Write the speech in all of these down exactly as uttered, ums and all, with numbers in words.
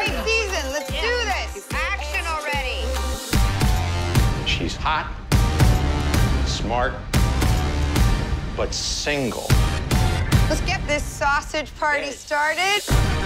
great season. Let's yeah. do this. Action already. She's hot, smart, but single. Let's get this sausage party started.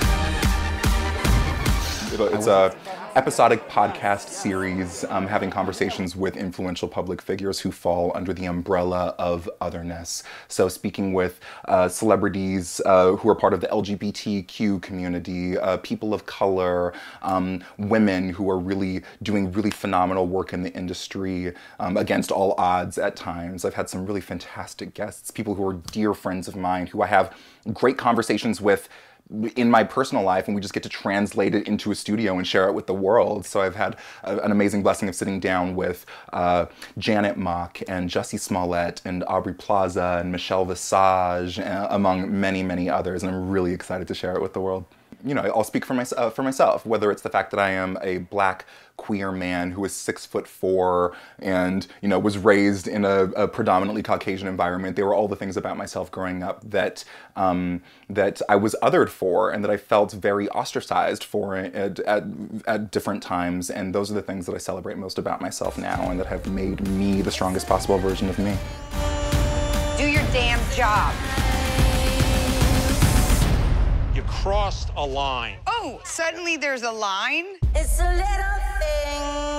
It's a episodic podcast series um, having conversations with influential public figures who fall under the umbrella of otherness. So speaking with uh, celebrities uh, who are part of the L G B T Q community, uh, people of color, um, women who are really doing really phenomenal work in the industry um, against all odds at times. I've had some really fantastic guests, people who are dear friends of mine who I have great conversations with in my personal life, and we just get to translate it into a studio and share it with the world. So I've had a, an amazing blessing of sitting down with uh, Janet Mock and Jussie Smollett and Aubrey Plaza and Michelle Visage, uh, among many, many others, and I'm really excited to share it with the world. You know, I'll speak for, my, uh, for myself, whether it's the fact that I am a black queer man who is six foot four and, you know, was raised in a, a predominantly Caucasian environment. They were all the things about myself growing up that um, that I was othered for and that I felt very ostracized for at, at, at different times. And those are the things that I celebrate most about myself now and that have made me the strongest possible version of me. Do your damn job. You crossed a line. Oh, suddenly there's a line? It's a little thing.